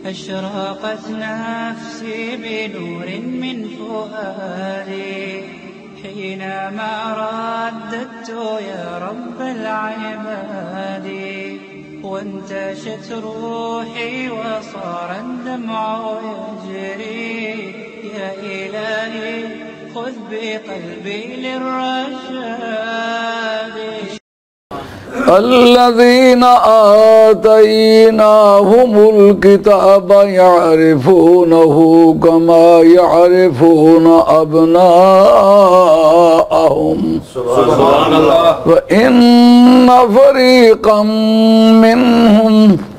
أشرقت نفسي بنور من فؤادي حينما رددت يا رب العباد وانتشت روحي وصار الدمع يجري يا إلهي خذ بقلبي للرشاد. الذين آتيناهم الكتاب يعرفونه كما يعرفون أبناءهم سبحان الله وإن فريقا منهم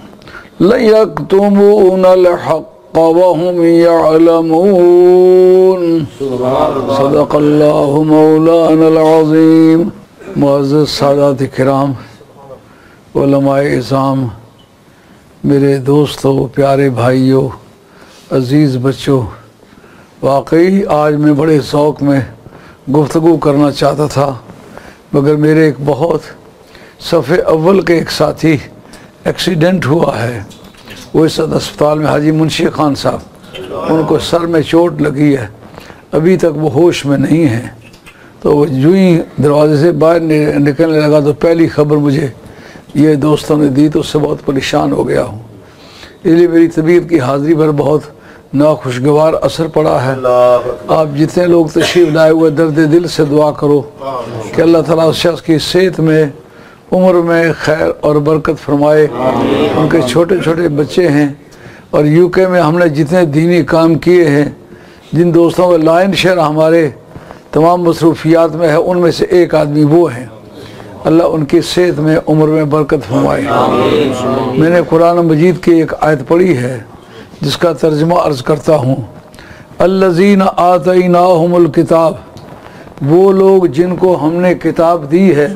ليكتمون الحق وهم يعلمون. صدق الله مولانا العظيम. मुअज़्ज़ज़ सादात किराम, उलमाए इज़ाम, मेरे दोस्तों, प्यारे भाइयों, अज़ीज़ बच्चों, वाकई आज मैं बड़े शौक़ में गुफ्तगू करना चाहता था, मगर मेरे एक बहुत सफ़े अव्वल के एक साथी एक्सीडेंट हुआ है। वो इस अस्पताल में हाजी मुंशी खान साहब, उनको सर में चोट लगी है, अभी तक वो होश में नहीं है। तो जो ही दरवाज़े से बाहर निकलने लगा तो पहली ख़बर मुझे ये दोस्तों ने दी, तो उससे बहुत परेशान हो गया हूँ। इसलिए मेरी तबीयत की हाज़िरी पर बहुत नाखुशगवार असर पड़ा है। आप जितने लोग तशरीफ़ लाए हुए दर्द दिल से दुआ करो कि अल्लाह ताला उस शख्स की सेहत में, उम्र में खैर और बरकत फरमाए। उनके छोटे छोटे बच्चे हैं और यूके में हमने जितने दीनी काम किए हैं, जिन दोस्तों का लाइन शेयर हमारे तमाम मसरूफियात में है, उनमें से एक आदमी वो हैं। अल्लाह उनकी सेहत में, उम्र में बरकत फरमाए। मैंने कुरान मजीद की एक आयत पढ़ी है जिसका तर्जुमा अर्ज़ करता हूँ। अल्लज़ीना आतैनाहुमुल किताब, वो लोग जिनको हमने किताब दी है,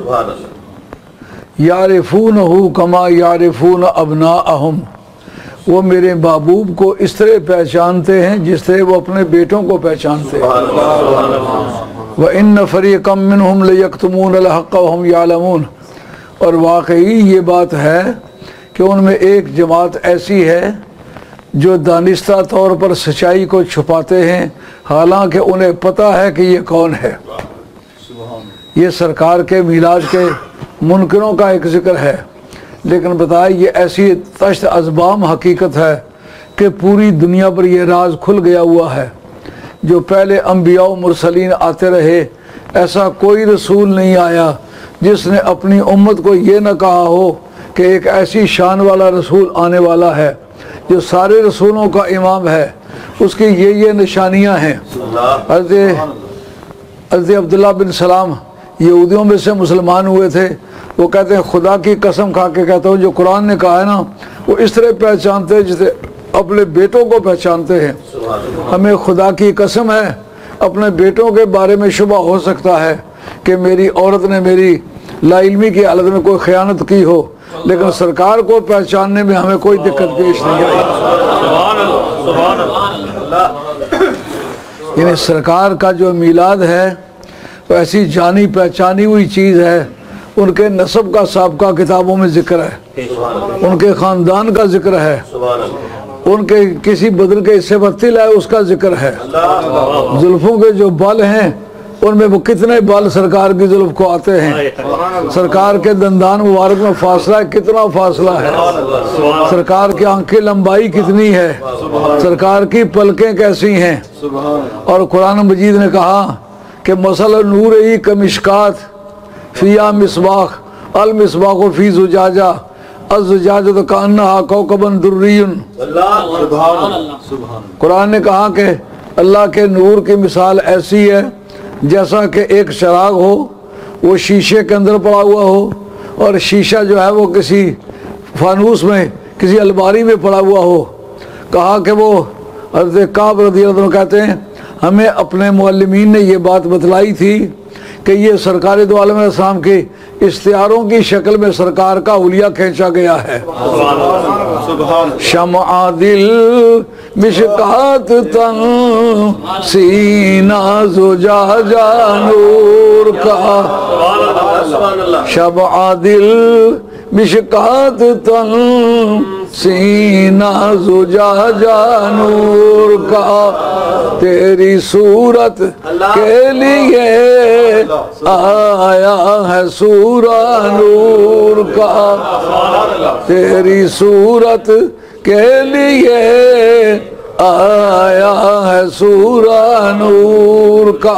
यारिफूनहु कमा यारिफून अबनाअहुम, वो मेरे महबूब को इस तरह पहचानते हैं जिस तरह वो अपने बेटों को पहचानते हैं। व इन्न फ़रीक़म मिनहुम लयक्तुमूनल हक़्क़ व हुम यालमून, और वाकई ये बात है कि उनमें एक जमात ऐसी है जो दानिस्ता तौर पर सच्चाई को छुपाते हैं, हालांकि उन्हें पता है कि ये कौन है। ये सरकार के मीलाद के मुनकिरों का एक ज़िक्र है, लेकिन बताए ये ऐसी तश्त अज़बाम हकीकत है कि पूरी दुनिया पर यह राज खुल गया हुआ है। जो पहले अम्बिया व मुरसलीन आते रहे, ऐसा कोई रसूल नहीं आया जिसने अपनी उम्मत को ये न कहा हो कि एक ऐसी शान वाला रसूल आने वाला है जो सारे रसूलों का इमाम है। उसकी ये निशानियां हैं। हज़रत अब्दुल्ला बिन सलाम यहूदियों में से मुसलमान हुए थे। वो कहते हैं खुदा की कसम खा के कहता हूँ, जो कुरान ने कहा है ना, वो इस तरह पहचानते हैं जैसे अपने बेटों को पहचानते हैं। हमें खुदा की कसम है, अपने बेटों के बारे में शुबा हो सकता है कि मेरी औरत ने मेरी लाइल्मी की हालत में कोई ख़यानत की हो, लेकिन सरकार को पहचानने में हमें कोई दिक्कत पेश नहीं आई। यानी सरकार का जो मीलाद है वो ऐसी जानी पहचानी हुई चीज़ है। उनके नस्ब का साबका किताबों में जिक्र है, उनके ख़ानदान का जिक्र है, उनके किसी बदन के हिस्से पर तिल है उसका जिक्र है। जुल्फ़ों के जो बाल हैं उनमें वो कितने बाल सरकार की जुल्फ़ को आते हैं। सरकार के दंदान मुबारक में फासला है, कितना फासला है। सरकार की आंखें लंबाई कितनी है, सरकार की पलकें कैसी हैं। और कुरान मजीद ने कहा कि मसल नूर ही कमिश्कात फ़िया मिसबाख अल मिसबाख फ़ी ज़ुजाजा अज़्ज़ुजाजा तो कान्हा कौकबन दुर्रियुन। कुरान ने कहा कि अल्लाह के नूर की मिसाल ऐसी है जैसा कि एक चराग हो, वो शीशे के अंदर पड़ा हुआ हो, और शीशा जो है वो किसी फानूस में, किसी अलमारी में पड़ा हुआ हो। कहा कि वो हज़रत काब रज़ियल्लाहु अन्हु कहते हैं, हमें अपने मुअल्लिमीन ने ये बात बतलाई थी कि ये सरकार दो आलम इस्लाम के इश्तिहारों की शक्ल में सरकार का हुलिया खींचा गया है। शमआ दिल मिशकात तन सीना ज़ुजाजा नूर का, शमआ दिल मिशकात तन सीना जुजाजा नूर का, तेरी सूरत के लिए आया है सूरा नूर का, तेरी सूरत के लिए आया है सूरा नूर का।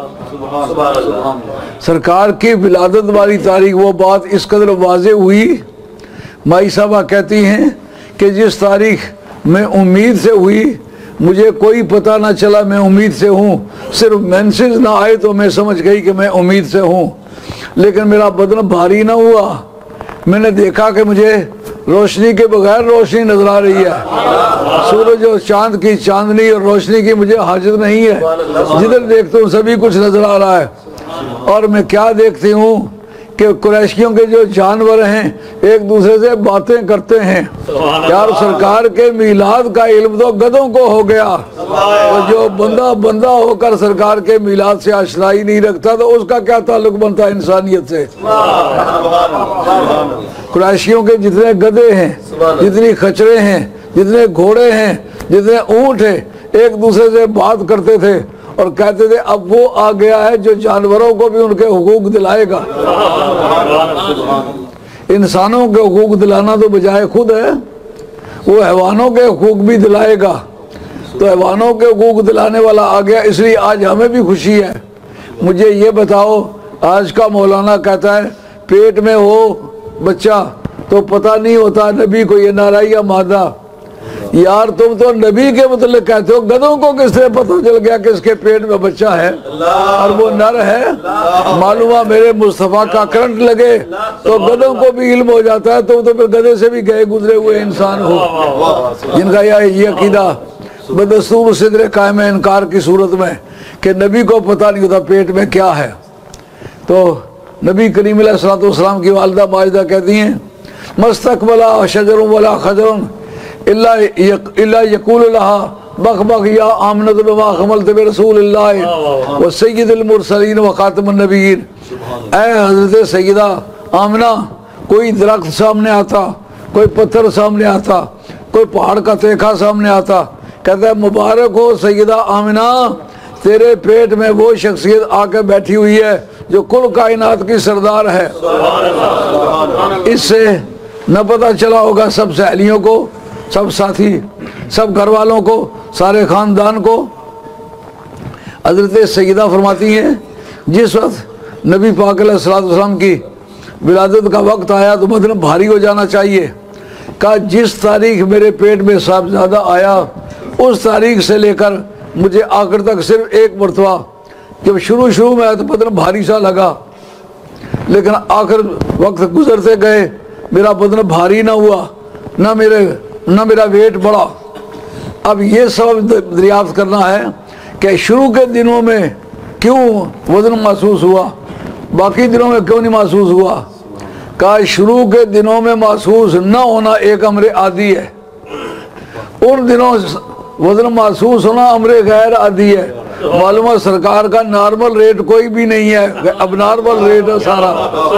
सरकार की विलादत वाली तारीख वो बात इस कदर वाज़े हुई, माई साहबा कहती हैं कि जिस तारीख में उम्मीद से हुई मुझे कोई पता ना चला मैं उम्मीद से हूँ, सिर्फ मैसेज ना आए तो मैं समझ गई कि मैं उम्मीद से हूँ, लेकिन मेरा बदन भारी ना हुआ। मैंने देखा कि मुझे रोशनी के बगैर रोशनी नजर आ रही है, सूरज और चांद की चांदनी और रोशनी की मुझे हाजत नहीं है, जिधर देखता हूँ सभी कुछ नजर आ रहा है। और मैं क्या देखती हूँ कि कुरैशियों के जो जानवर हैं एक दूसरे से बातें करते हैं। यार सरकार के मीलाद का इल्म तो गधों को हो गया, तो जो बंदा बंदा होकर सरकार के मीलाद से आशनाई नहीं रखता तो उसका क्या ताल्लुक बनता है इंसानियत से। कुरैशियों के जितने गधे हैं, जितनी खचरे हैं, जितने घोड़े हैं, जितने ऊंट हैं, एक दूसरे से बात करते थे और कहते थे अब वो आ गया है जो जानवरों को भी उनके हुकूक दिलाएगा। इंसानों के हुकूक दिलाना तो बजाय खुद है, वो हैवानों के हुकूक भी दिलाएगा। तो हैवानों के हुकूक दिलाने वाला आ गया, इसलिए आज हमें भी खुशी है। मुझे ये बताओ, आज का मौलाना कहता है पेट में हो बच्चा तो पता नहीं होता नबी को ये नारा या मादा। यार तुम तो नबी के मतलब कहते हो, गधों को किसने पता चल गया कि इसके पेट में बच्चा है और वो नर है। मालूम मेरे मुस्तफा का करंट लगे तो गधों को भी इल्म हो जाता है, तुम तो फिर गधे से भी गए गुजरे हुए इंसान हो जिनका ये अकीदा बदस्तूर सिदरे कायम इनकार की सूरत में कि नबी को पता नहीं होता पेट में क्या है। तो नबी करीम अलैहिस्सलाम की वालिदा माजिदा कहती हैं मस्तकबला शजरुन वला खजरुन इल्ला यकूल लहा बख बख या आमनत बिमा खमलत बिरसूलिल्लाह व सय्यिदुल मुरसलीन व खातमुन नबीय्यीन। ऐ हज़रत सैयदा आमना, कोई दरख्त सामने आता, कोई पत्थर सामने आता, कोई पहाड़ का तेखा सामने आता, कहता है मुबारक हो सैयदा आमना, तेरे पेट में वो शख्सियत आके बैठी हुई है जो कुल कायनात की सरदार है। इससे न पता चला होगा सब सहेलियों को, सब साथी, सब घर वालों को, सारे खानदान को। हज़रत सैयदा फरमाती हैं जिस वक्त नबी पाक अलैहिस्सलाम की विलादत का वक्त आया तो बदन भारी हो जाना चाहिए। कहा जिस तारीख मेरे पेट में साहबजादा आया उस तारीख से लेकर मुझे आखिर तक सिर्फ एक मरतबा, जब शुरू में आया तो बदन भारी सा लगा, लेकिन आखिर वक्त गुजरते गए मेरा बदन भारी ना हुआ, ना मेरा वेट बढ़ा। अब ये सबब दरियाफ्त करना है कि शुरू के दिनों में क्यों वजन महसूस हुआ, बाकी दिनों में क्यों नहीं महसूस हुआ। कहा शुरू के दिनों में महसूस ना होना एक अमरे आदि है, उन दिनों वजन महसूस होना अमरे गैर आदि है। मालूम सरकार का नॉर्मल रेट कोई भी नहीं है, अब नॉर्मल रेट है सारा।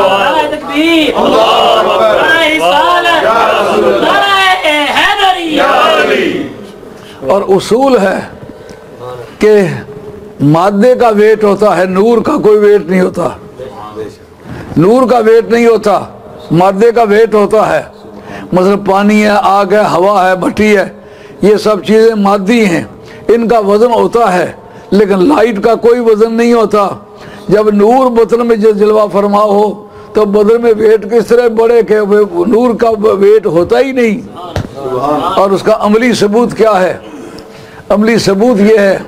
और उसूल है कि मादे का वेट होता है, नूर का कोई वेट नहीं होता। नूर का वेट नहीं होता, मादे का वेट होता है। मतलब पानी है, आग है, हवा है, भट्टी है, ये सब चीज़ें मादी हैं, इनका वजन होता है, लेकिन लाइट का कोई वजन नहीं होता। जब नूर बदन में जो जलवा फरमा हो तो बदन में वेट किस तरह बढ़े कि नूर का वेट होता ही नहीं। और उसका अमली सबूत क्या है? अमली सबूत ये है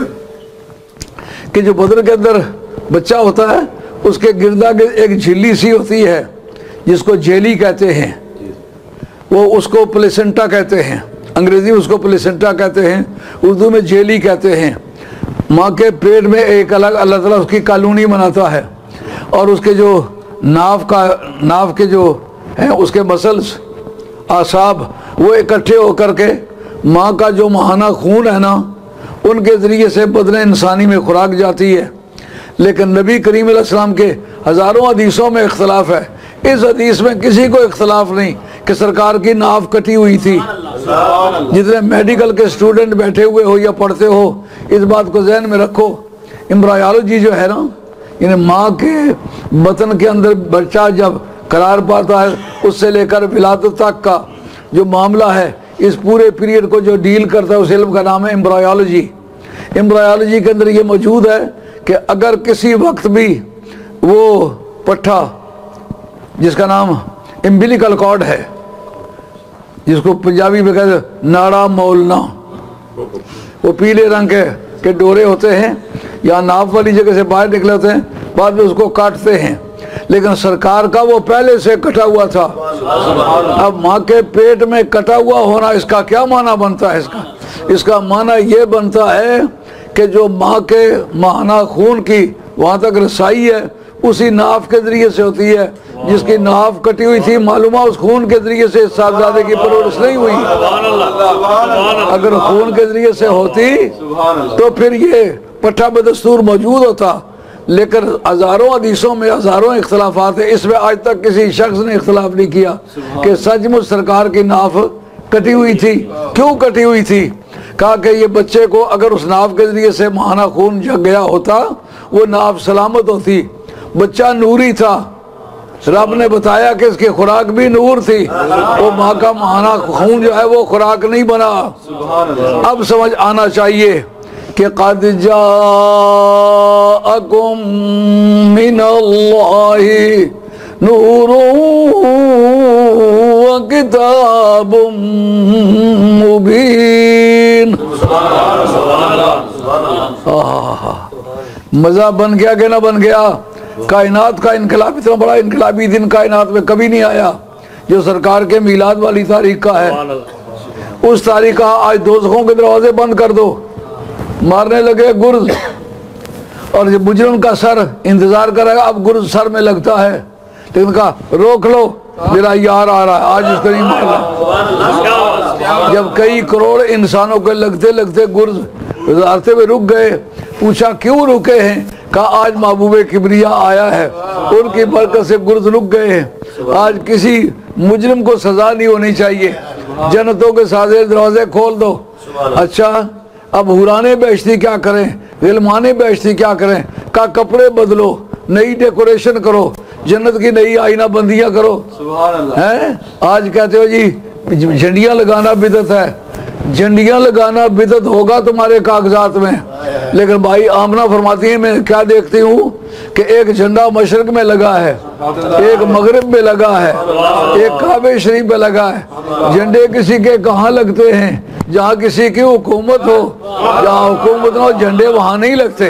कि जो बदन के अंदर बच्चा होता है उसके गिरदा गिर्द एक झिल्ली सी होती है जिसको जेली कहते हैं, वो उसको प्लेसेंटा कहते हैं, अंग्रेजी में उसको प्लेसेंटा कहते हैं, उर्दू में जेली कहते हैं। माँ के पेट में एक अलग अल्लाह ताला उसकी कॉलोनी बनाता है और उसके जो नाव के जो हैं उसके मसल्स आसाब वो इकट्ठे होकर के माँ का जो महाना खून है ना उनके ज़रिए से बदन इंसानी में खुराक जाती है। लेकिन नबी करीम अलैहिस्सलाम के हज़ारों हदीसों में इख्तलाफ है, इस हदीस में किसी को इख्तलाफ नहीं कि सरकार की नाफ कटी हुई थी। जितने मेडिकल के स्टूडेंट बैठे हुए हो या पढ़ते हो, इस बात को जहन में रखो। एम्ब्रायोलॉजी जो है ना, यानी माँ के बतन के अंदर बच्चा जब करार पाता है, उससे लेकर विलादत तक का जो मामला है, इस पूरे पीरियड को जो डील करता है उस इल्म का नाम है एम्ब्रायोलॉजी। एम्ब्रायोलॉजी के अंदर ये मौजूद है कि अगर किसी वक्त भी वो पट्ठा जिसका नाम एम्बिलिकल कॉर्ड है, जिसको पंजाबी में कहते नाड़ा मोलना, वो पीले रंग के डोरे होते हैं, या नाप वाली जगह से बाहर निकले होते हैं, बाद में उसको काटते हैं। लेकिन सरकार का वो पहले से कटा हुआ था। अब माँ के पेट में कटा हुआ होना, इसका क्या माना बनता है? इसका माना ये बनता है कि जो माँ के माना खून की वहाँ तक रसाई है, उसी नाफ के जरिए से होती है। जिसकी नाफ कटी हुई थी, मालूम है उस खून के जरिए से साहबजादे की परवरिश नहीं हुई। अगर खून के जरिए से होती तो फिर ये पट्ठा बदस्तूर मौजूद होता। लेकिन हजारों हदीसों में हजारों इख्तलाफात है, इसमें आज तक किसी शख्स ने इख्तलाफ नहीं किया कि सचमुच सरकार की नाफ कटी हुई थी। क्यों कटी हुई थी? कहा कि ये बच्चे को अगर उस नाफ के जरिए से महाना खून जग गया होता, वो नाफ सलामत होती। बच्चा नूरी था, रब ने बताया कि इसकी खुराक भी नूर थी। वो माँ का महाना खून जो है वो खुराक नहीं बना। अब समझ आना चाहिए कि क़द जाअकुम मिनल्लाहि नूरुन व किताबुम मुबीन। मजा बन गया कि ना बन गया? कायनात का इनकलाब, इतना बड़ा इनकलाबी दिन कायनात में कभी नहीं आया जो सरकार के मीलाद वाली तारीख का है। उस तारीख का आज दोज़खों के दरवाजे बंद कर दो, मारने लगे गुर्ज, और जब मुजरिम का सर इंतजार करेगा, अब गुर्ज सर में लगता है, लेकिन कहा रोक लो, मेरा यार आ रहा है, आज इसको नहीं मारना। जब कई करोड़ इंसानों के लगते लगते गुर्ज गुजारते हुए रुक गए, पूछा क्यों रुके हैं? कहा आज महबूबे किबरिया आया है, उनकी बरकत से गुर्ज रुक गए हैं। आज किसी मुजरिम को सजा नहीं होनी चाहिए, जन्नतों के सारे दरवाजे खोल दो। अच्छा, अब हुराने बेचती क्या करें, गिलमाने बेचती क्या करें? का कपड़े बदलो, नई डेकोरेशन करो, जन्नत की नई आईना बंदियां करो। हैं आज कहते हो जी झंडियां लगाना बिदत है। झंडियां लगाना बिदत होगा तुम्हारे कागजात में, लेकिन भाई आमना फरमाती है, मैं क्या देखती हूँ कि एक झंडा मशरक में लगा है, एक मगरिब में लगा है, एक काबे शरीफ में लगा है। झंडे किसी के कहाँ लगते हैं? जहाँ किसी की हुकूमत हो, जहाँ हुकूमत ना हो, झंडे वहाँ नहीं लगते।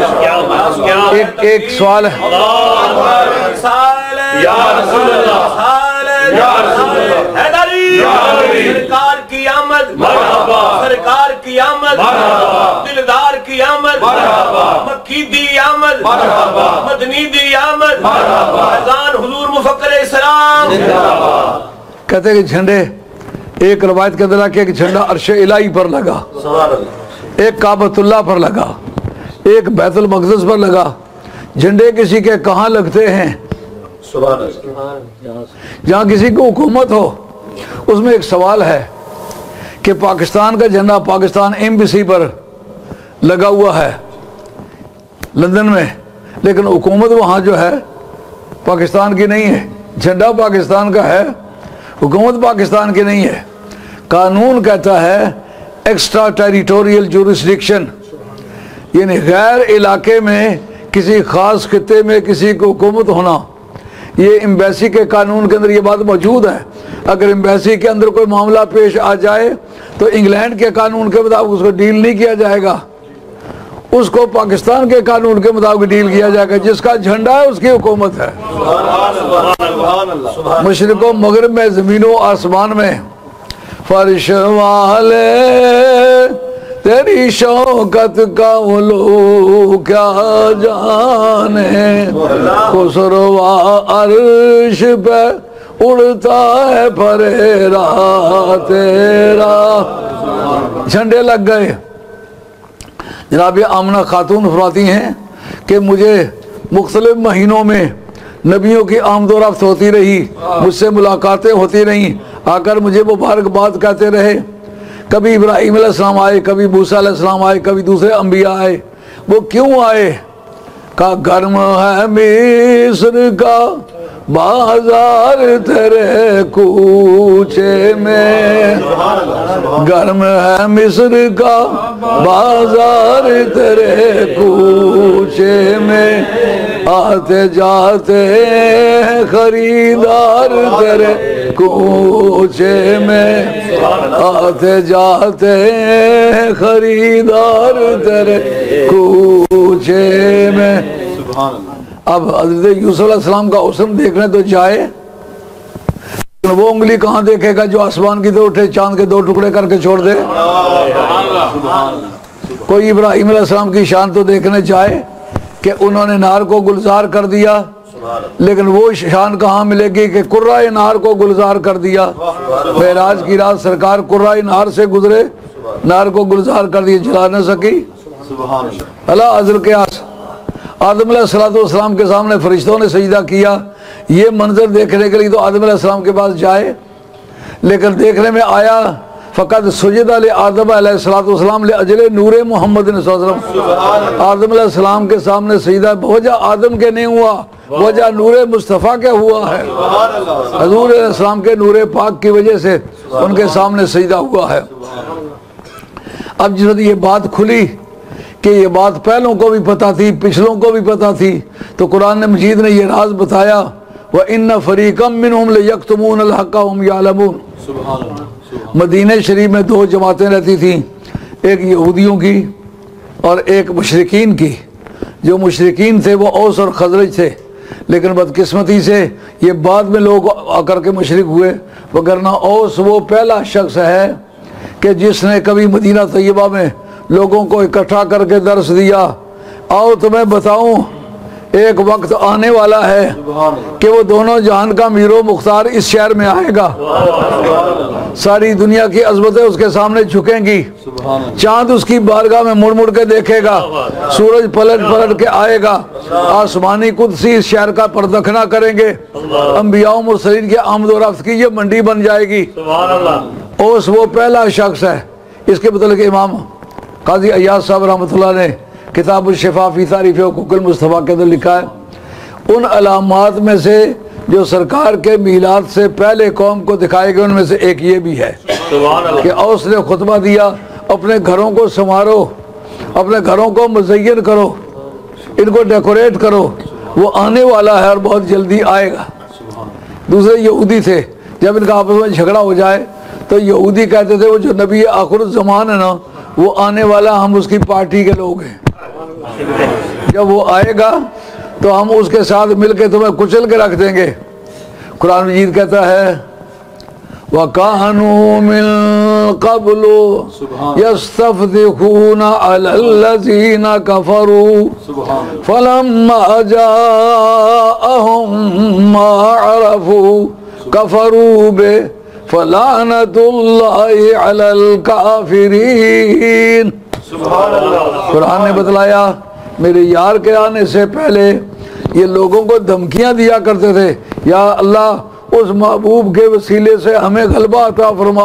एक सवाल है, सरकार की आमद, सरकार की आमद, दिलदार की आमद, मक्की दी आमद, मदनी दी आमद, अज़ान हुजूर मुफक्कर इस्लाम। कहते कि झंडे, एक रवायत के अंदर कि एक झंडा अर्श इलाही पर लगा, एक काबतुल्लाह पर लगा, एक बैतुल मक़दस पर लगा। झंडे किसी के कहाँ लगते हैं? जहाँ किसी की हुकूमत हो। उसमें एक सवाल है कि पाकिस्तान का झंडा पाकिस्तान एम्बेसी पर लगा हुआ है लंदन में, लेकिन हुकूमत वहाँ जो है पाकिस्तान की नहीं है। झंडा पाकिस्तान का है, हुकूमत पाकिस्तान की नहीं है। कानून कहता है एक्स्ट्रा टेरिटोरियल जुरिस्डिक्शन, यानी गैर इलाके में किसी ख़ास खित्ते में किसी को हुकूमत होना। ये एम्बेसी के कानून के अंदर ये बात मौजूद है। अगर एम्बेसी के अंदर कोई मामला पेश आ जाए तो इंग्लैंड के कानून के मुताबिक उसको डील नहीं किया जाएगा, उसको पाकिस्तान के कानून के मुताबिक डील किया जाएगा। जिसका झंडा है उसकी हुकूमत है। मशरिक़ो मगरिब में, ज़मीनों आसमान में, फर्श वाले तेरी शौकत का वो लोग क्या जाने, खुसरवा अर्श पे उड़ता है फरेरा तेरा। झंडे लग गए। जनाब ये आमना खातून फरमाती हैं कि मुझे मुख्तलिफ महीनों में नबियों की आमदोरफ्त होती रही, मुझसे मुलाकातें होती रहीं, आकर मुझे मुबारकबाद कहते रहे। कभी इब्राहीम अलैहिस्सलाम आए, कभी मूसा अलैहिस्सलाम आए, कभी दूसरे अंबिया आए। वो क्यों आए? का गर्म है मिस्र का बाजार तेरे कूचे में, गर्म है मिस्र का बाजार तेरे कूचे में, आते जाते खरीदार तेरे कूचे में, आते जाते खरीदार तेरे कूचे में। अब हज़रत यूसुफ अलैहिस्सलाम का हुस्न देखने तो जाए, वो उंगली कहाँ देखेगा जो आसमान की तरफ उठे, चांद के 2 टुकड़े करके छोड़ दे। कोई इब्राहीम अलैहिस्सलाम की शान तो देखने जाए कि उन्होंने नार को गुलजार कर दिया, लेकिन वो शान कहाँ मिलेगी कि कुर्राए नार को गुलजार कर दिया। मेराज की रात सरकार कुर्राए नार से गुजरे, नार को गुलजार कर दिया, जला न सकी। अल्लाह अज़र के आदम अलैहिस्सलाम के सामने फरिश्तों ने सजदा किया। ये मंजर देखने के लिए तो आदम अलैहिस्सलाम के पास जाए, लेकिन देखने में आया फ़कत सुजदा ले आदम अलैहिस्सलाम ले अजले नूरे मोहम्मद आदम अलैहिस्सलाम के सामने सजदा वजह आदम के नहीं हुआ, वजह नूरे मुस्तफ़ा के हुआ है। हजूर अलैहिस्सलाम के नूरे पाक की वजह से उनके सामने सजदा हुआ है। अब जब ये बात खुली कि ये बात पहलों को भी पता थी, पिछलों को भी पता थी, तो कुरान मजीद ने ये राज बताया, व इन्ना फरीक़म मिनहुम लयक्तुमूनल हक़्क़ वहुम यअलमून। मदीने शरीफ में 2 जमातें रहती थीं, एक यहूदियों की और एक मुशरिकीन की। जो मुशरिकीन थे वो औस और खजरज थे, लेकिन बदकिस्मती से ये बाद में लोग आकर के मुशरिक हुए, वगरना औस वो पहला शख्स है कि जिसने कभी मदीना तैयबा में लोगों को इकट्ठा करके दर्स दिया। आओ तुम्हें बताऊं, एक वक्त आने वाला है कि वो दोनों जहान का मीरो मुख्तार इस शहर में आएगा। सारी दुनिया की अज़मतें उसके सामने झुकेंगी, चांद उसकी बारगाह में मुड़ मुड़ के देखेगा, सूरज पलट पलट के आएगा, आसमानी कुदसी इस शहर का परदखना करेंगे, अंबियाओं मुरसलीन के आमदोरफ्त की ये मंडी बन जाएगी। ओस वो पहला शख्स है। इसके मतलब इमाम काजी अय्याज साहब रहमतुल्लाह ने किताब शिफा फी तारीफ़ हुकूक़ुल मुस्तफ़ा के अंदर लिखा है, उन अलामात में से जो सरकार के मीलाद से पहले कौम को दिखाए गए उनमें से एक ये भी है कि औस ने खुतबा दिया, अपने घरों को संवारो, अपने घरों को मुज़य्यन करो, इनको डेकोरेट करो, वो आने वाला है और बहुत जल्दी आएगा। दूसरे यहूदी थे, जब इनका आपस में झगड़ा हो जाए तो यहूदी कहते थे वो जो नबी आखिर ज़मान है ना, वो आने वाला, हम उसकी पार्टी के लोग हैं, जब वो आएगा तो हम उसके साथ मिलके तुम्हें कुचल के रख देंगे। कुरान मजीद कहता है वकानू मिन क़ब्लु यस्तफ़्तिहूना अलल्लज़ीना कफ़रू फलम्मा जाअहुम मा अरफू कफ़रू बे फलानतुल्लाहि अलल काफिरीन। कुरान ने बतलाया मेरे यार के आने से पहले ये लोगों को धमकियां दिया करते थे, या अल्लाह उस महबूब के वसीले से हमें गलबा अता फरमा।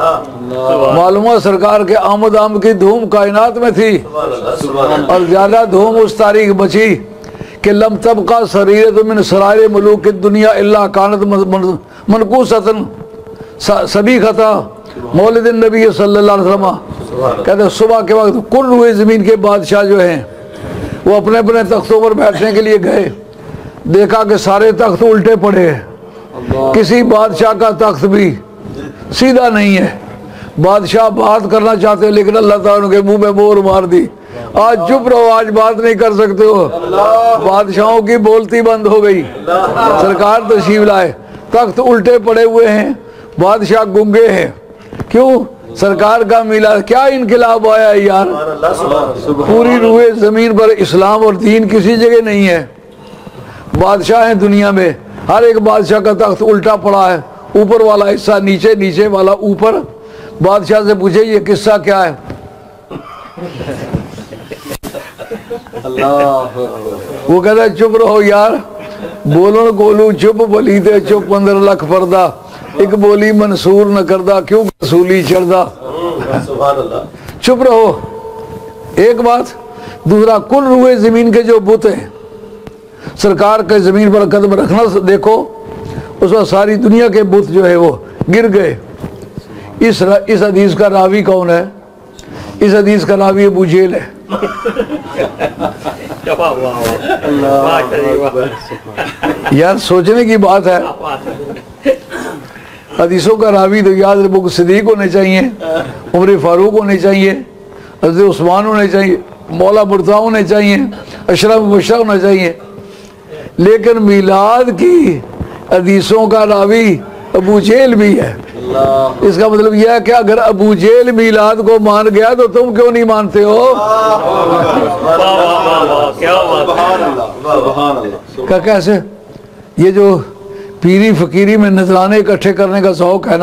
मालूम सरकार के आमद की धूम कायनात में थी और ज्यादा धूम उस तारीख बची कि लम तबका सरीरत मिन सरायर मुलूक दुनिया इल्ला कानत मनकूसतन सभी खता मौलिद नबी सल्लल्लाहु अलैहि वसल्लम। कहते सुबह के वक्त कुल हुए ज़मीन के बादशाह जो हैं वो अपने अपने तख्तों पर बैठने के लिए गए, देखा कि सारे तख्त उल्टे पड़े हैं, किसी बादशाह का तख्त भी सीधा नहीं है। बादशाह बात करना चाहते हैं लेकिन अल्लाह ताला उनके मुंह में मोहर मार दी, आज चुप रहो, आज बात नहीं कर सकते हो। बादशाहों की बोलती बंद हो गई। सरकार तशरीफ लाए, तख्त उल्टे पड़े हुए हैं, बादशाह गूंगे हैं। क्यों? सरकार का मिला क्या इनकलाब आया है यार। पूरी रूए जमीन पर इस्लाम और दीन किसी जगह नहीं है। बादशाह हैं दुनिया में, हर एक बादशाह का तख्त उल्टा पड़ा है, ऊपर वाला हिस्सा नीचे, नीचे वाला ऊपर। बादशाह से पूछे ये किस्सा क्या है? वो कहता है चुप रहो यार, बोलन कोलू चुप बली ते चुप 15 लाख पर्दा, एक बोली मंसूर न करदा क्यों रसूली चढ़दा। चुप रहो, एक बात। दूसरा, कुल रुए जमीन के जो बुत हैं, सरकार के जमीन पर कदम रखना देखो, उस वक्त सारी दुनिया के बुत जो है वो गिर गए। इस हदीस का रावी कौन है? इस हदीस का रावी अबू जेल है। यार सोचने की बात है। हदीसों का रावी तो याद अबू सिद्दीक होने चाहिए, उमर फारूक होने चाहिए, हज़रत उस्मान होने चाहिए, मौला मुर्तज़ा होने चाहिए, अशरफ मुबश्शर होना चाहिए। लेकिन मिलाद की हदीसों का रावी अबू जेल भी है। इसका मतलब यह है कि अगर अबू जेल मिलाद को मान गया तो तुम क्यों नहीं मानते हो? क्या कैसे? ये जो पीरी फकीरी में नजराने इकट्ठे करने का शौक है ना,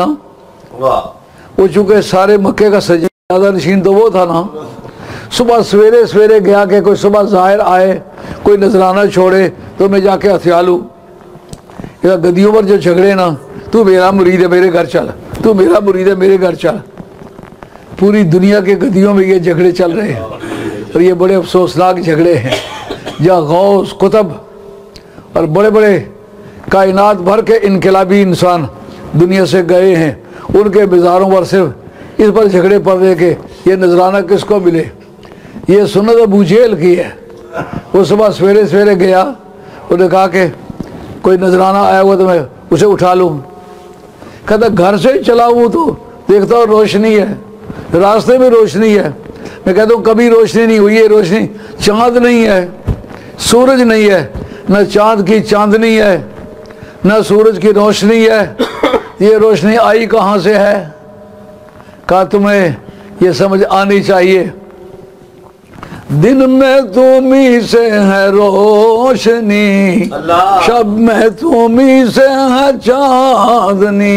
वो चूंकि सारे मक्के का सज्जादा नशीन तो वो था ना, सुबह सवेरे सवेरे गया कि कोई सुबह जाहिर आए, कोई नजराना छोड़े तो मैं जाके हथिया लूँ। गद्दियों पर जो झगड़े ना, तू मेरा मुरीद है मेरे घर चल, तू मेरा मुरीद है मेरे घर चल, पूरी दुनिया के गद्दियों में ये झगड़े चल रहे हैं। और ये बड़े अफसोसनाक झगड़े हैं जहाँ गौस कुतब और बड़े बड़े कायनात भर के इनकलाबी इंसान दुनिया से गए हैं, उनके बाज़ारों पर सिर्फ इस पर झगड़े पड़ रहे कि ये नजराना किसको मिले। ये सुन्नत अबू जेल की है। वो सुबह सवेरे सवेरे गया, उन्होंने कहा कि कोई नजराना आया हुआ तो मैं उसे उठा लूँ। कहता घर से ही चला हूँ तो देखता हूँ रोशनी है, रास्ते में रोशनी है। मैं कहता हूँ कभी रोशनी नहीं हुई है, रोशनी चाँद नहीं है, सूरज नहीं है, न चाँद की चांदनी है, न सूरज की रोशनी है, ये रोशनी आई कहाँ से है? कहा तुम्हें ये समझ आनी चाहिए, दिन में तुम्ही से है रोशनी, शब में तुम्ही से है चांदनी,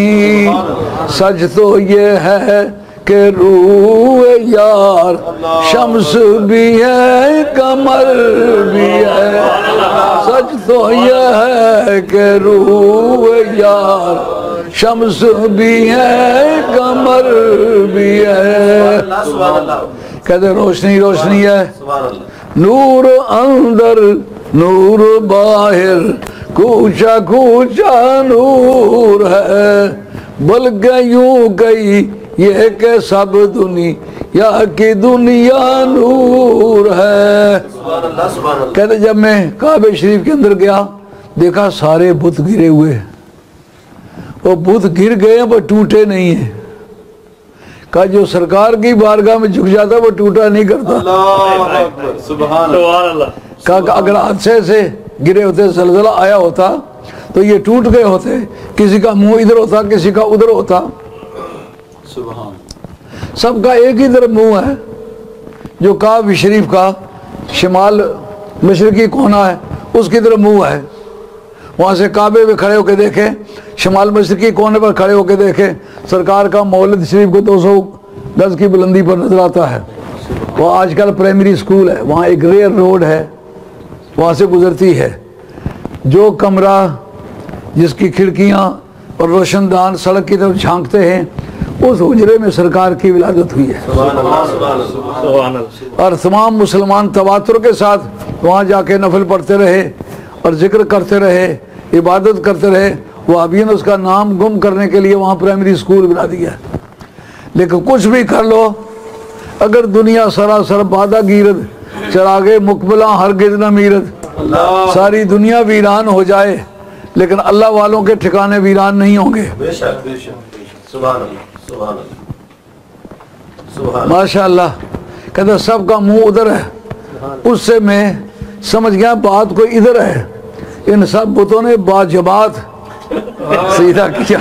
सच तो ये है कि रूह यार शम्स भी है कमर भी है, सच तो ये है कि रूह यार शम्स भी है कमर भी है। कहते रोशनी रोशनी है, नूर अंदर नूर बाहर, कूचा कूचा नूर है, बल गयूं गई ये के सब दुनिया की दुनिया नूर है। कहते जब मैं काबे शरीफ के अंदर गया, देखा सारे बुत गिरे हुए, वो बुत गिर गए पर टूटे नहीं है। कहा जो सरकार की बारगाह में झुक जाता वो टूटा नहीं करता। कहा अगर हादसे से गिरे होते, जलजला आया होता तो ये टूट गए होते, किसी का मुंह इधर होता, किसी का उधर होता। सबका एक ही तरफ मुंह है। जो काबा शरीफ का शिमाल मशरकी कोना है उसकी तरफ मुंह है, वहाँ से काबे में खड़े होकर देखे, शिमाल मशरकी कोने पर खड़े होकर देखे, सरकार का मौलिद शरीफ को 200 गज की बुलंदी पर नजर आता है। वहाँ आजकल प्राइमरी स्कूल है, वहाँ एक रेयर रोड है, वहाँ से गुजरती है। जो कमरा जिसकी खिड़कियाँ और रोशनदान सड़क की तरफ झांकते हैं, उस हुजरे में सरकार की विलादत हुई है। और तमाम मुसलमान तवातुर के साथ वहाँ जाके नफल पढ़ते रहे और जिक्र करते रहे, इबादत करते रहे। वहाबियों ने उसका नाम गुम करने के लिए वहाँ प्राइमरी स्कूल बना दिया। लेकिन कुछ भी कर लो, अगर दुनिया सरासर बादा गिरद चरागे मुकबला हरगिज न मीरद, सारी दुनिया वीरान हो जाए लेकिन अल्लाह वालों के ठिकाने वीरान नहीं होंगे। माशाअल्लाह। कहते सबका मुंह उधर है, उससे मैं समझ गया बात कोई इधर है। इन सब बुतों ने बाजमात सीधा किया।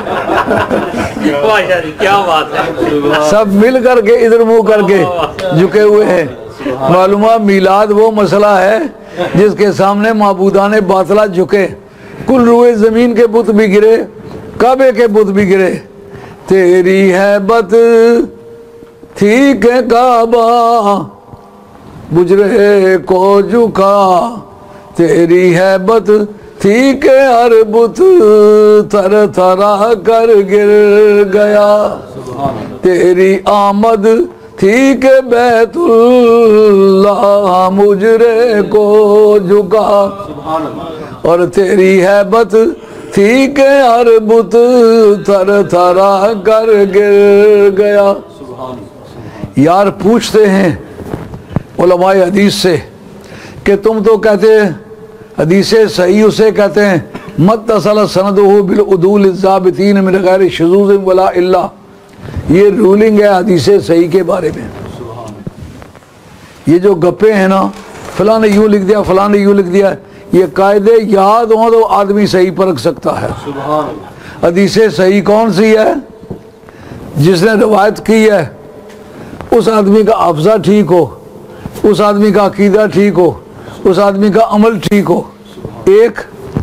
क्या बात है। सब मिल करके इधर मुंह करके झुके हुए हैं। मालूमा मिलाद वो मसला है जिसके सामने माबूदाने बातला झुके। कुल रुए जमीन के बुत भी गिरे, काबे के बुत भी गिरे। तेरी हैबत थी के काबा बुजरे को झुका, तेरी हैबत थी के हर बुत थर थरा कर गिर गया। तेरी आमद थी के बैतुल्लाह मुजरे को झुका, और तेरी हैबत थी के हर बुत थर थरा कर गिर गया। यार पूछते हैं उलमाए हदीस से कि तुम तो कहते हदीस सही उसे कहते हैं मत्तसल सनदुहु बिल उदूल ज़ाबितीन मिन गैर शुज़ूज़ वला इल्ला। ये रूलिंग है हदीस सही के बारे में। ये जो गप्पे हैं ना, फलां ने यूँ लिख दिया, फलां ने यूँ लिख दिया, ये कायदे याद हो तो आदमी सही परख सकता है। हदीस सही कौन सी है? जिसने रवायत की है उस आदमी का अफ़ज़ा ठीक हो, उस आदमी का अकीदा ठीक हो, उस आदमी का अमल ठीक हो। एक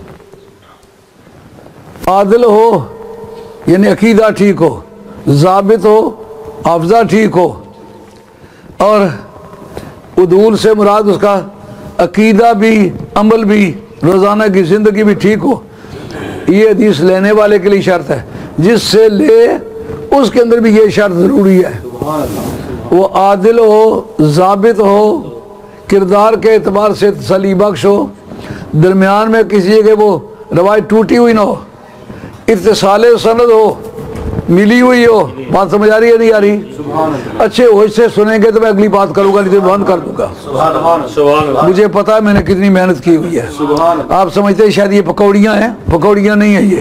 आदिल हो यानी अकीदा ठीक हो, ज़ाबित हो, अफ़ज़ा ठीक हो, और उदूल से मुराद उसका अकीदा भी, अमल भी, रोज़ाना की ज़िंदगी भी ठीक हो। ये हदीस लेने वाले के लिए शर्त है, जिससे ले उसके अंदर भी ये शर्त ज़रूरी है, वो आदिल हो, ज़ाबित हो, किरदार के एतबार से तसल्ली बख्श हो, दरमियान में किसी के वो रवायत टूटी हुई ना हो, इत्तिसाल सनद हो, मिली हुई हो। बात समझ आ रही है नहीं आ रही? अच्छे हो इससे सुनेंगे तो मैं अगली बात करूंगा, नहीं तो बंद कर दूंगा। मुझे पता है मैंने कितनी मेहनत की हुई है। आप समझते हैं शायद ये पकौड़ियाँ हैं, पकौड़ियाँ नहीं है। ये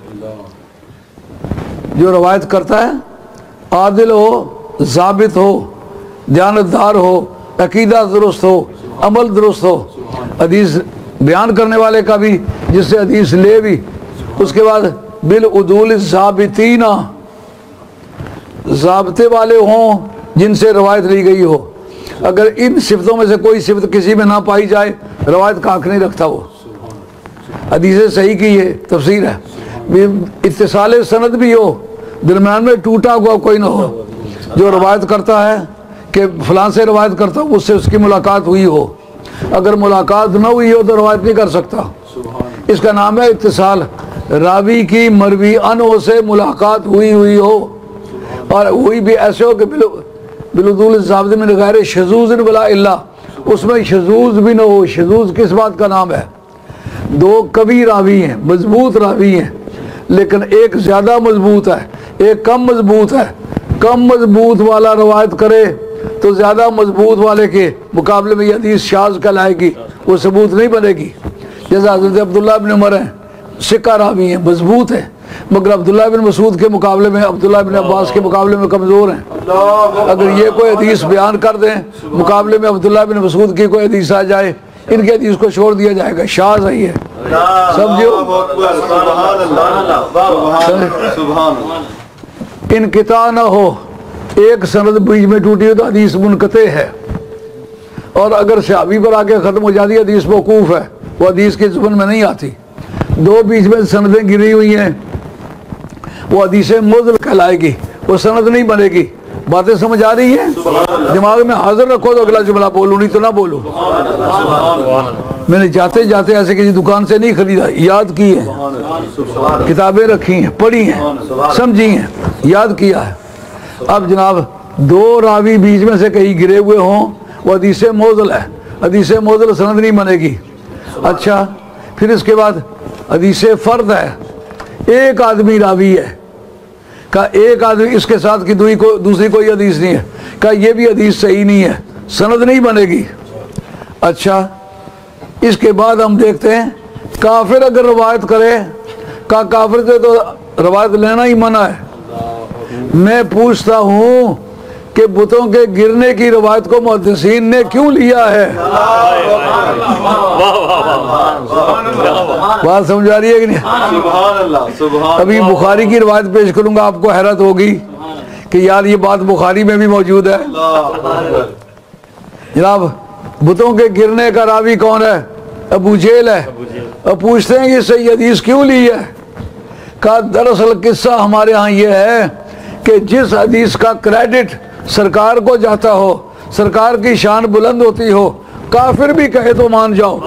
जो रवायत करता है आदिल हो, ज़ाबित हो, दयानतदार हो, अकीदा दुरुस्त हो, अमल दुरुस्त हो, हदीस बयान करने वाले का भी, जिससे हदीस ले भी, उसके बाद बिल उदूल ज़ाबितीना, ज़ाब्ते वाले हों जिनसे रवायत ली गई हो। अगर इन सिफतों में से कोई सिफत किसी में ना पाई जाए, रवायत का हक नहीं रखता वो। हदीस सही की ये तफसीर है। इत्तिसाल सनद भी हो, दरम्यान में टूटा हुआ कोई ना हो, जो रवायत करता है कि फलां से रवायत करता हूँ, उससे उसकी मुलाकात हुई हो। अगर मुलाकात न हुई हो तो रवायत नहीं कर सकता। इसका नाम है इत्तिसाल। रावी की मरवी अनहो से मुलाकात हुई हो, और हुई भी ऐसे हो कि बिलुदूल ज़ाबित में गैर शुज़ूज़ वला इल्ला, उसमें शुज़ूज़ भी न हो। शुज़ूज़ किस बात का नाम है? दो कवी रावी हैं, मजबूत रावी हैं, लेकिन एक ज़्यादा मजबूत है, एक कम मजबूत है। कम मजबूत वाला रवायत करे तो ज़्यादा मजबूत वाले के मुकाबले में ये हदीस शाज़ कहलाएगी, वो सबूत नहीं बनेगी। जैसे हज़रत अब्दुल्लाह इब्न उमर हैं, सिक्का रावी हैं, मजबूत हैं, मगर अब्दुल्लाह बिन मसूद के मुकाबले में, अब्दुल्लाह बिन अब्बास के मुकाबले में कमज़ोर हैं। अगर ये कोई हदीस बयान कर दें मुकाबले में अब्दुल्लाह बिन मसूद की कोई हदीस आ जाए, इनके हदीस को छोड़ दिया जाएगा, शाज़ है ये, समझो। इनकिता न हो, एक सनद बीच में टूटी हो तो हदीस मुनक़ते है, और अगर सहाबी पर आके ख़त्म हो जाती है हदीस मौकूफ़ है, वो हदीस की ज़ुबान में नहीं आती। दो बीच में सनदें गिरी हुई हैं, वो हदीस मुरसल कहलाएगी, वो सनद नहीं बनेगी। बातें समझ आ रही हैं? दिमाग में हाजिर रखो तो अगला जुमला बोलूँ, नहीं तो ना बोलूँ। मैंने जाते जाते ऐसे किसी दुकान से नहीं खरीदा, याद की है, किताबें रखी हैं, पढ़ी हैं, समझी हैं, याद किया है। अब जनाब दो रावी बीच में से कहीं गिरे हुए हों, वो हदीस मुरसल है, हदीस मुरसल सनद नहीं बनेगी। अच्छा, फिर इसके बाद हदीस फर्द है, एक आदमी रावी है का, एक आदमी इसके साथ की दूसरी कोई हदीस नहीं है का, ये भी हदीस सही नहीं है, सनद नहीं बनेगी। अच्छा, इसके बाद हम देखते हैं काफिर अगर रवायत करे का, काफिर से तो रवायत लेना ही मना है। मैं पूछता हूँ कि बुतों के गिरने की रवायत को मुहद्दिसीन ने क्यों लिया है? बात समझ आ रही है कि नहीं? अभी बुखारी की रवायत पेश करूंगा, आपको हैरत होगी कि यार ये बात बुखारी में भी मौजूद है। जनाब बुतों के गिरने का रावी कौन है? अबू जेल है। अब पूछते हैं कि सही हदीस क्यों ली है? का दरअसल किस्सा हमारे यहाँ ये है कि जिस हदीस का क्रेडिट सरकार को जाता हो, सरकार की शान बुलंद होती हो, काफिर भी कहे तो मान जाओ।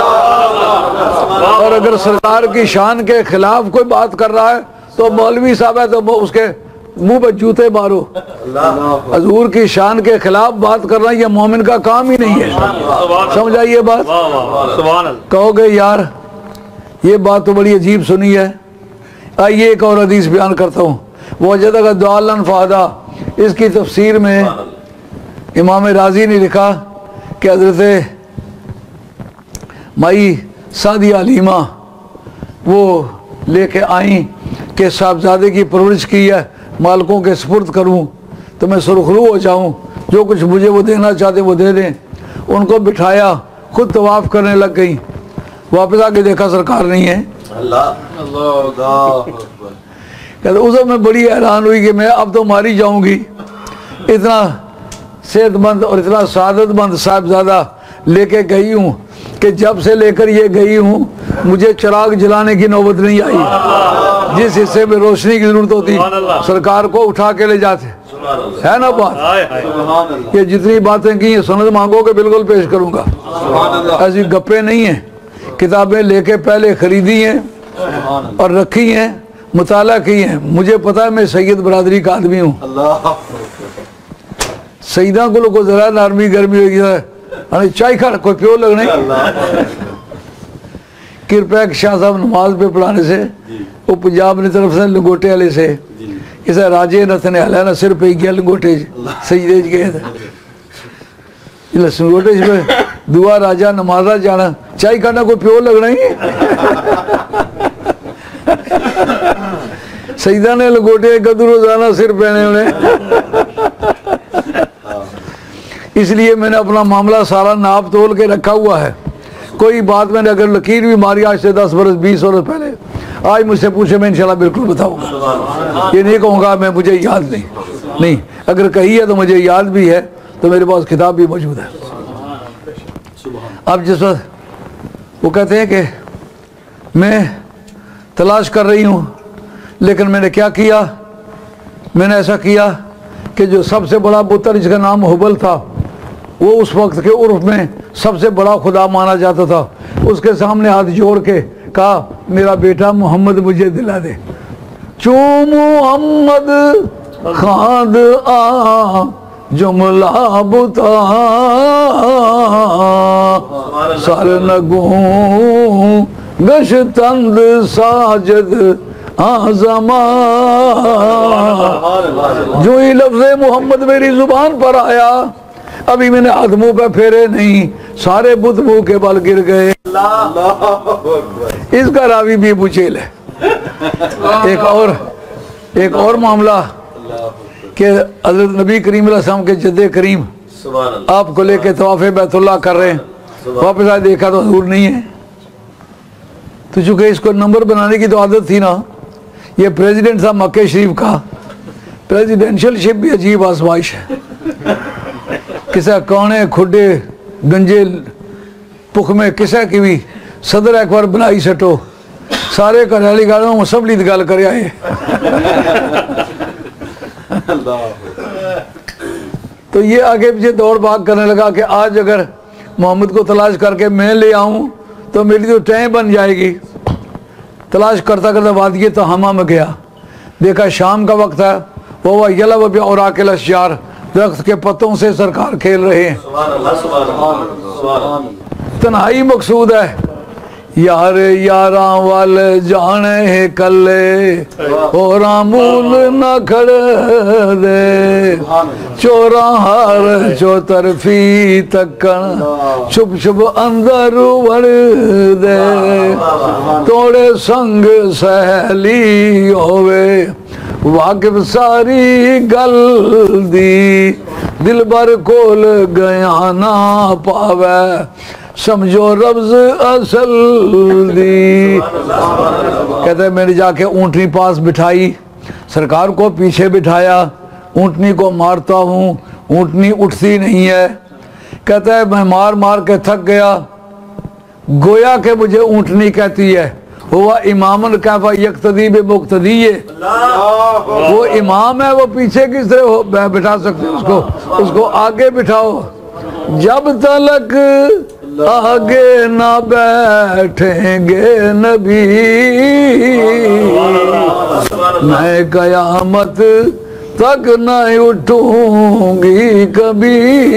और अगर सरकार की शान के खिलाफ कोई बात कर रहा है तो मौलवी साहब है तो उसके मुंह पे जूते मारो। हजूर की शान के खिलाफ बात करना ये मोमिन का काम ही नहीं है। समझ आई ये बात? कहोगे यार ये बात तो बड़ी अजीब सुनी है। आइए एक और हदीस बयान करता हूँ। वो जगह दुआलन फादा, इसकी तफसीर में इमाम राजी ने लिखा कि हजरत माई सादी अलीमा वो लेके आई कि साहबजादे की परवरिश की है, मालकों के सुपुर्द करूं तो मैं सुरखरू हो जाऊं, जो कुछ मुझे वो देना चाहते वो दे दें। उनको बिठाया, खुद तवाफ़ करने लग गई। वापस आके देखा सरकार नहीं है। कहते उस मैं बड़ी हैरान हुई कि मैं अब तो मारी जाऊंगी। इतना सेहतमंद और इतना सादतमंद साहबजादा लेके गई हूँ कि जब से लेकर ये गई हूँ मुझे चिराग जलाने की नौबत नहीं आई। जिस हिस्से में रोशनी की जरूरत होती सरकार को उठा के ले जाते, है ना बात? ये जितनी बातें की हैं सनद मांगोगे बिल्कुल पेश करूंगा, ऐसी गप्पे नहीं है। किताबें लेके पहले खरीदी हैं और रखी हैं, मुताला की हैं। मुझे पता है मैं सैयद बरादरी का आदमी हूँ। सईदा को जरा नारमी गर्मी होगी, चाय खा कोई प्यो लगने। कृपया शाह साहब नमाज पे पढ़ाने से वो पंजाब की तरफ से लंगोटे वाले से इसे राजे नथने हला ना सिर पे गया लंगोटे सजदे गए थे लंगोटे दुआ राजा नमाजा जाना चाय खाना कोई प्यो लगना ही। सईदा ने लंगोटे कदू रोजाना सिर पहने उन्हें। इसलिए मैंने अपना मामला सारा नाप तोल के रखा हुआ है। कोई बात मैंने अगर लकीर भी मारी आज से 10 बरस 20 बरस पहले, आज मुझसे पूछे मैं इंशाल्लाह बिल्कुल बताऊंगा। ये नहीं कहूँगा मैं मुझे याद नहीं, अगर कही है तो मुझे याद भी है, तो मेरे पास किताब भी मौजूद है। अब जिस वक्त वो कहते हैं कि मैं तलाश कर रही हूँ, लेकिन मैंने क्या किया, मैंने ऐसा किया कि जो सबसे बड़ा पुत्र जिसका नाम हुबल था, वो उस वक्त के उर्फ में सबसे बड़ा खुदा माना जाता था, उसके सामने हाथ जोड़ के कहा मेरा बेटा मोहम्मद मुझे दिला दे। चू मोहम्मद खाद आ जुमला बुता सर नगू गश तंद साजद आजमा। जो ही लफ्ज़ मोहम्मद मेरी जुबान पर आया, अभी मैंने हाथ मुंह पे फेरे नहीं, सारे बुत मुंह के बल गिर गए। इसका रावी भी बुचेल है। एक और मामला कि हज़रत नबी करीम अलैहिस्सलाम के जद्दे करीम आपको लेके तवाफ़े बैतुल्लाह कर रहे हैं, वापस आए देखा तो हजूर नहीं है। तो चूंकि इसको नंबर बनाने की तो आदत थी ना, ये प्रेसिडेंट था मक्के शरीफ का। प्रेसिडेंशियलशिप भी अजीब आजमाइश है। किसा कौने खुडे गंजे भुख में किसा की भी सदर एक बार बनाई सटो, सारे घरवाली गालों मुसबली की गल कर आए। तो ये आगे पीछे दौड़ भाग करने लगा कि आज अगर मोहम्मद को तलाश करके मैं ले आऊं तो मेरी तो टैं बन जाएगी। तलाश करता करता वादिये तहामा में गया, देखा शाम का वक्त है। वो यला वबी और आके अशजार, दरख्त के पत्तों से सरकार खेल रहे हैं। तन्हाई मकसूद है। यार यारा वाल जाने है कले और मूल न खड़ दे, चोरा हार चो तरफी तकन छुप छुप अंदर वड़ दे, तोड़े संग सहेली होवे वाकिफ सारी गल दी, दिल भर कोल गया ना पावे समझो रब्ज असल दी। कहते मैंने जाके ऊँटनी पास बिठाई, सरकार को पीछे बिठाया, ऊँटनी को मारता हूँ, ऊँटनी उठती नहीं है। कहता है मैं मार मार के थक गया, गोया के मुझे ऊँटनी कहती है हुआ इमामन कैफा यक्तदी बे मुक्तदी। वो इमाम है, वो पीछे किस तरह बिठा सकते उसको आगे बिठाओ। जब तलक आगे ना बैठेंगे नबी, मैं कयामत तक न उठूंगी कभी।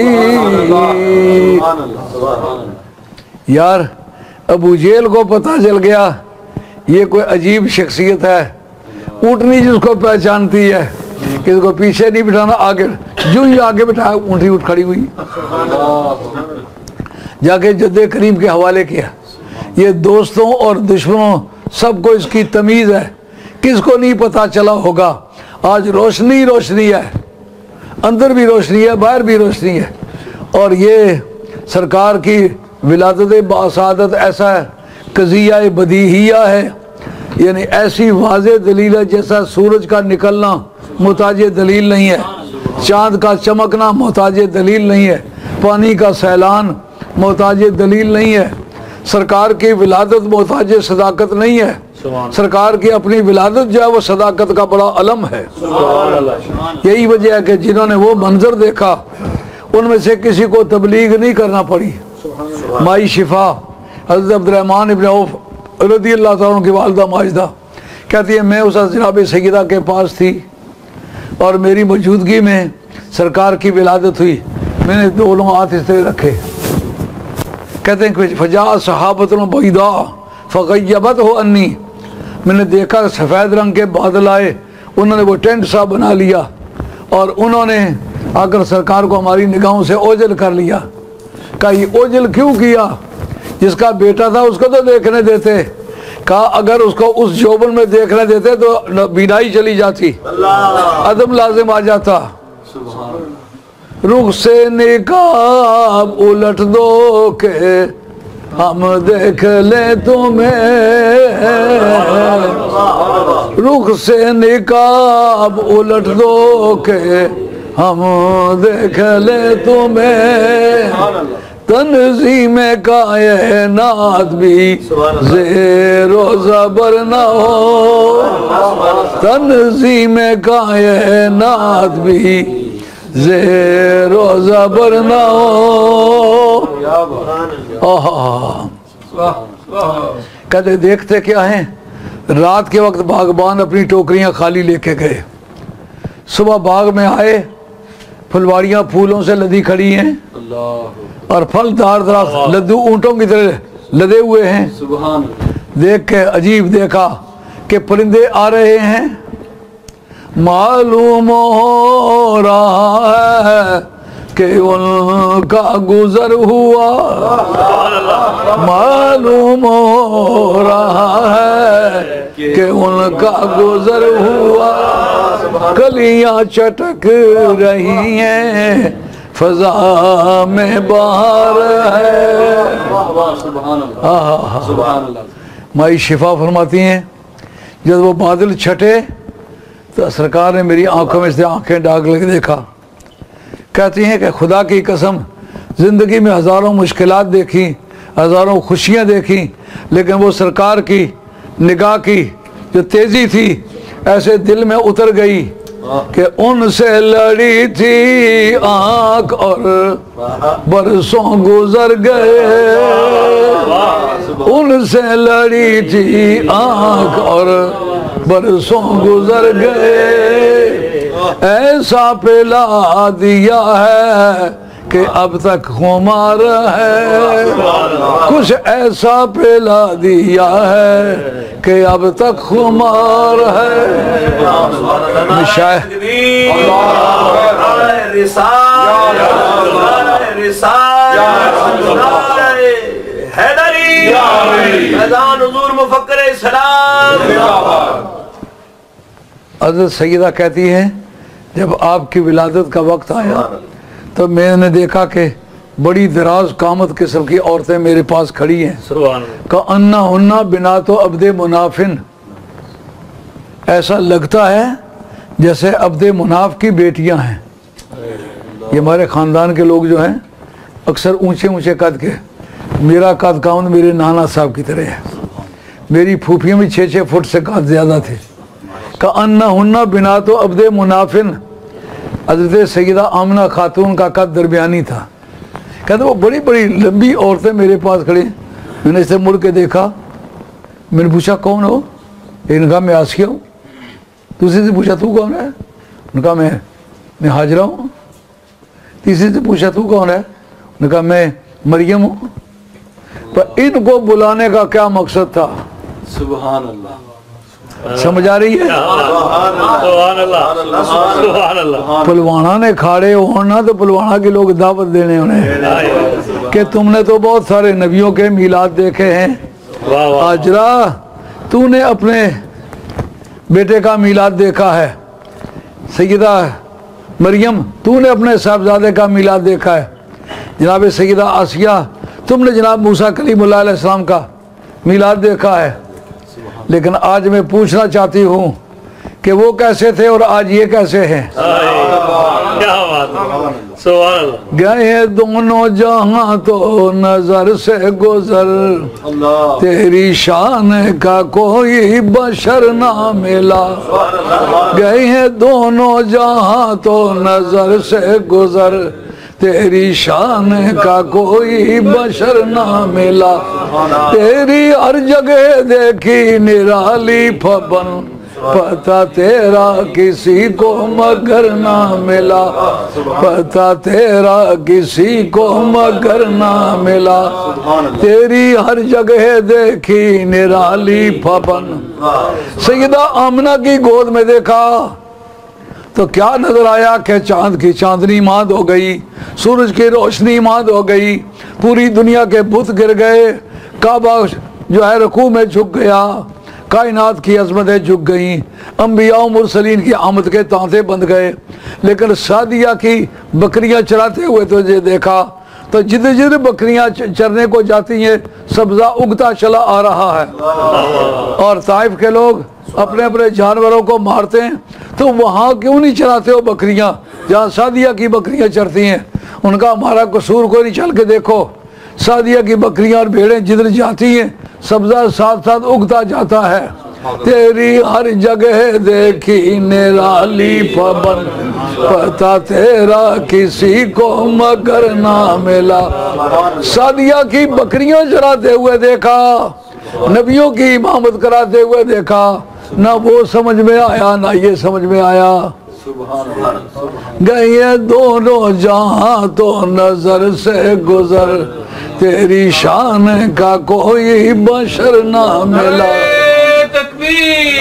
यार अबू जेल को पता चल गया ये कोई अजीब शख्सियत है, ऊँटनी जिसको पहचानती है कि इसको पीछे नहीं बिठाना, आगे जो ही आगे बिठाया ऊँटनी उठ खड़ी हुई। जाके जद्दे करीम के हवाले किया। ये दोस्तों और दुश्मनों सबको इसकी तमीज़ है, किसको नहीं पता चला होगा। आज रोशनी रोशनी है, अंदर भी रोशनी है, बाहर भी रोशनी है। और ये सरकार की विलादत बासादत ऐसा कज़िया बदीहिया है, यानी ऐसी वाज़े दलील है जैसा सूरज का निकलना मुहताज दलील नहीं है, चाँद का चमकना मुहताज दलील नहीं है, पानी का सैलान मोहताज दलील नहीं है। सरकार की विलादत मोहताज सदाकत नहीं है, सरकार की अपनी विलादत जो है वो सदाकत का बड़ा अलम है। यही वजह है कि जिन्होंने वो मंजर देखा उनमें से किसी को तबलीग नहीं करना पड़ी। माई शिफा हज़रत अब्दुर्रहमान इब्न औफ रज़ी अल्लाह तआला की वालिदा माजिदा कहती है, मैं उस जनाब सैयदा के पास थी और मेरी मौजूदगी में सरकार की विलादत हुई। मैंने दोनों हाथ इस तरह रखे, कहते हैं कि फजा सहाबतुल बैदा फ़ग़य्यबत हो अन्नी, मैंने देखा सफ़ेद रंग के बादल आए, उन्होंने वो टेंट सा बना लिया और उन्होंने आकर सरकार को हमारी निगाहों से ओझल कर लिया। कहा ये ओझल क्यों किया, जिसका बेटा था उसको तो देखने देते। कहा अगर उसको उस जोबन में देखने देते तो बीनाई चली जाती, अदम लाजिम आ जाता। रुख से निकाब उलट दो के हम देख ले तुम्हें, रुख से निकाब उलट दो के हम देख ले तुम्हें, तंज़ीम कायनात भी ज़ेरो ज़बर न हो, तंज़ीम कायनात भी ज़ेरो ज़बर न हो। कहते देखते क्या हैं, रात के वक्त बागबान अपनी टोकरियां खाली लेके गए, सुबह बाग में आए, फुलवाड़ियाँ फूलों से लदी खड़ी हैं और फलदार दरख्त लद्दू ऊँटों की तरह लदे हुए हैं। देख के अजीब देखा कि परिंदे आ रहे हैं, मालूम हो रहा है कि उनका गुजर हुआ, मालूम हो रहा है कि उनका गुजर हुआ, कलियां चटक रही हैं, फजा में बाहर है। माई शिफा फरमाती हैं जब वो बादल छटे तो सरकार ने मेरी आंखों में से आंखें डाग लग देखा। कहती हैं कि खुदा की कसम ज़िंदगी में हज़ारों मुश्किलात देखी, हज़ारों खुशियाँ देखी, लेकिन वो सरकार की निगाह की जो तेज़ी थी ऐसे दिल में उतर गई कि उनसे लड़ी थी आँख और बरसों गुजर गए, उनसे लड़ी थी आँख और बरसों गुजर गए, ऐसा पिला दिया है कि अब तक खुमार है, कुछ ऐसा पिला दिया है कि अब तक खुमार है। हज़रत सैयदा कहती है जब आपकी विलादत का वक्त आया तो मैंने देखा कि बड़ी दराज कामत किस्म की औरतें मेरे पास खड़ी हैं, का अन्ना हुन्ना बिना तो अब्दे मुनाफिन, ऐसा लगता है जैसे अब्दे मुनाफ की बेटियां हैं। ये हमारे ख़ानदान के लोग जो हैं अक्सर ऊंचे ऊंचे कद के, मेरा कद काउंट मेरे नाना साहब की तरह है, मेरी फूफियाँ भी 6-6 फुट से कद ज़्यादा थे। का अन्ना हुन्ना बिना तो अब्दे मुनाफिन, हज़रत सैयदा आमना खातून का कद दरमियानी था, कहते वो बड़ी बड़ी लंबी औरतें मेरे पास खड़ी, मैंने इसे मुड़ के देखा, मैंने पूछा कौन हो? एक कहा मैं आसिया हूँ। दूसरे से पूछा तू कौन है? उनका मैं हाजरा हूँ। तीसरे से पूछा तू कौन है? उनका मैं मरियम हूँ। पर इनको बुलाने का क्या मकसद था? सुभान अल्लाह। समझ आ रही है? पुलवाना ने खाड़े होना तो पुलवाना के लोग दावत देने उन्हें कि तुमने तो बहुत सारे नबियों के मीलाद देखे हैं, हाजरा तूने अपने बेटे का मीलाद देखा है, सैयदा मरियम तूने अपने साहबजादे का मीलाद देखा है, जनाब सैयदा आसिया तुमने जनाब मूसा कलीमुल्लाह अलैहिस्सलाम का मीलाद देखा है। लेकिन आज मैं पूछना चाहती हूँ कि वो कैसे थे और आज ये कैसे हैं? क्या बात, सुभान अल्लाह। गए दोनों जहां तो नजर से गुजर, तेरी शान का कोई बशर ना मिला। गए हैं दोनों जहां तो नजर से गुजर, तेरी शान का कोई बशर ना मिला। तेरी हर जगह देखी निराली फबन, पता तेरा किसी को मगर ना मिला। पता तेरा किसी को मगर ना मिला। तेरी हर जगह देखी निराली फबन। सैयदा आमना की गोद में देखा तो क्या नजर आया कि चांद की चांदनी मांद हो गई, सूरज की रोशनी मांद हो गई, पूरी दुनिया के बुत गिर गए, काबा जो है रुकू में झुक गया, कायनात की अजमतें झुक गईं, अंबिया और मुरसलीन की आमद के तांते बंद गए। लेकिन सादिया की बकरियां चराते हुए तुझे देखा तो जिधर जिधर बकरियां चरने को जाती हैं सब्जा उगता चला आ रहा है। और ताइफ के लोग अपने अपने जानवरों को मारते हैं तो वहाँ क्यों नहीं चराते हो बकरियां जहाँ सादिया की बकरियां चरती हैं? उनका हमारा कसूर कोई नहीं, चल के देखो सादिया की बकरियां और भेड़ें जिधर जाती हैं सब्जा साथ साथ उगता जाता है। तेरी हर जगह देखी निराली फबन, पता तेरा किसी को मगर ना मिला। सादिया की बकरियां चराते हुए देखा, नबियों की इमामत कराते हुए देखा, ना वो समझ में आया ना ये समझ में आया। गए दोनों जहां तो नजर से गुजर, तेरी शान का कोई बशर ना मिला। तकबीर,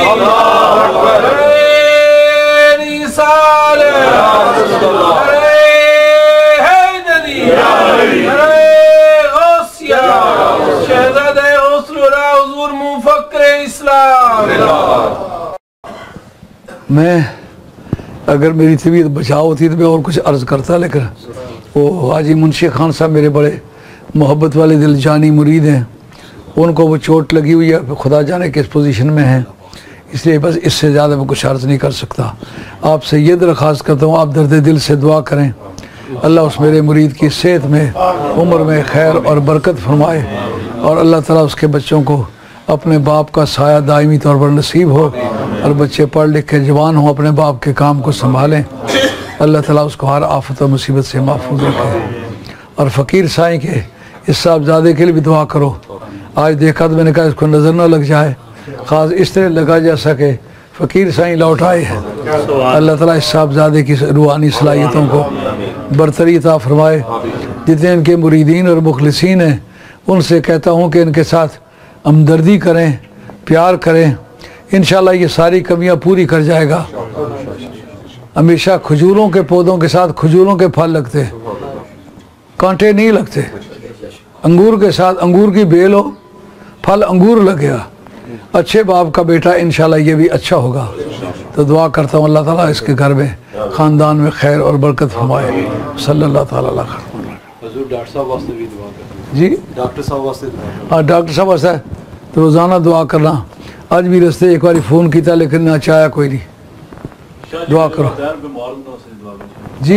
मैं अगर मेरी तबीयत बचाव होती तो मैं और कुछ अर्ज करता, लेकिन वो हाजी मुंशी खान साहब मेरे बड़े मोहब्बत वाले दिल जानी मुरीद हैं, उनको वो चोट लगी हुई है, खुदा जाने किस पोजीशन में है, इसलिए बस इससे ज़्यादा मैं कुछ अर्ज नहीं कर सकता। आपसे ये दरख्वास्त करता हूँ आप दर्द दिल से दुआ करें, अल्लाह उस मेरे मुरीद की सेहत में उम्र में खैर और बरकत फरमाए और अल्लाह ताला उसके बच्चों को अपने बाप का साया दायमी तौर पर नसीब हो और बच्चे पढ़ लिख के जवान हों, अपने बाप के काम को संभालें, अल्लाह ताला उसको हर आफत और मुसीबत से महफूज रखे। और फ़कीर साईं के इस साहबजादे के लिए भी दुआ करो। आज देखा तो मैंने कहा इसको नज़र न लग जाए, ख़ास इस तरह लगा जैसा कि फ़कीर साईं लौट आए हैं। अल्लाह ताला इस साहबजादे की रूहानी सलाहियतों को बरतरी अता फरमाए। जितने इनके मुरीदीन और मुखलिसीन हैं उनसे कहता हूँ कि इनके साथ हमदर्दी करें, प्यार करें, इंशाअल्लाह ये सारी कमियां पूरी कर जाएगा। हमेशा खजूरों के पौधों के साथ खजूरों के फल लगते, कांटे नहीं लगते। अंगूर के साथ अंगूर की बेल हो, फल अंगूर लगेगा। अच्छे बाप का बेटा इंशाअल्लाह ये भी अच्छा होगा। तो दुआ करता हूँ अल्लाह ताला इसके घर में ख़ानदान में खैर और बरकत फरमाए। सल्लल्लाहु ताला अलैहि वसल्लम। डॉक्टर साहब वास्ते भी दुआ करें जी, डॉक्टर साहब वास्ते। हाँ डॉक्टर साहब वास्ते तो रोज़ाना दुआ करना। आज भी रस्ते एक बार फ़ोन किया लेकिन ना चाया कोई नहीं। दुआ करो जी,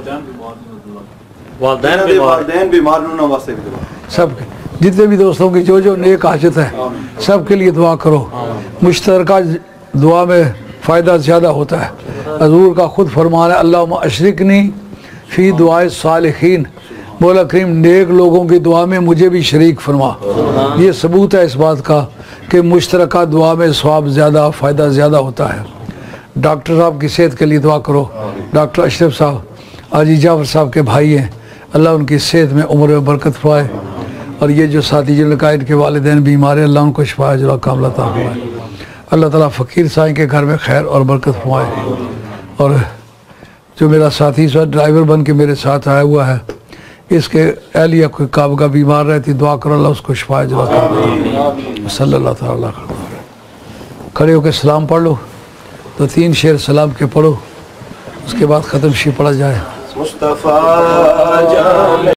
सब जितने भी दोस्तों की जो जो नेक हाजत है सब के लिए दुआ करो। मुश्तरका दुआ में फ़ायदा ज़्यादा होता है। हजूर का खुद फरमान है अल्लाहुम्मा अशरिकनी फ़ी दुआए सालिहीन मौला करीम नेक लोगों की दुआ में मुझे भी शरीक फरमा। ये सबूत है इस बात का कि मुश्तरका दुआ में सवाब ज़्यादा, फ़ायदा ज़्यादा होता है। डॉक्टर साहब की सेहत के लिए दुआ करो। डॉक्टर अशरफ साहब आजी जाफर साहब के भाई हैं, अल्लाह उनकी सेहत में उम्र में बरकत फरमाए। और ये जो साथी जिनका इनके वालिदैन बीमार हैं, अल्लाह उनको शिफा अजर कामिला अता फरमाए। अल्लाह ताला फ़कीर साईं के घर में खैर और बरकत फरमाए। और जो मेरा साथी इस वक्त ड्राइवर बन के मेरे साथ आया हुआ है, इसके एहलिया कोई काब का बीमार रहती, दुआ करो अल्लाह उसको शिफा अजर कामिला सल्लल्लाहु अलैहि वसल्लम। खड़े होकर सलाम पढ़ लो, तो 3 शेर सलाम के पढ़ो, उसके बाद ख़त्म शी पढ़ा जाए। मुस्तफा जान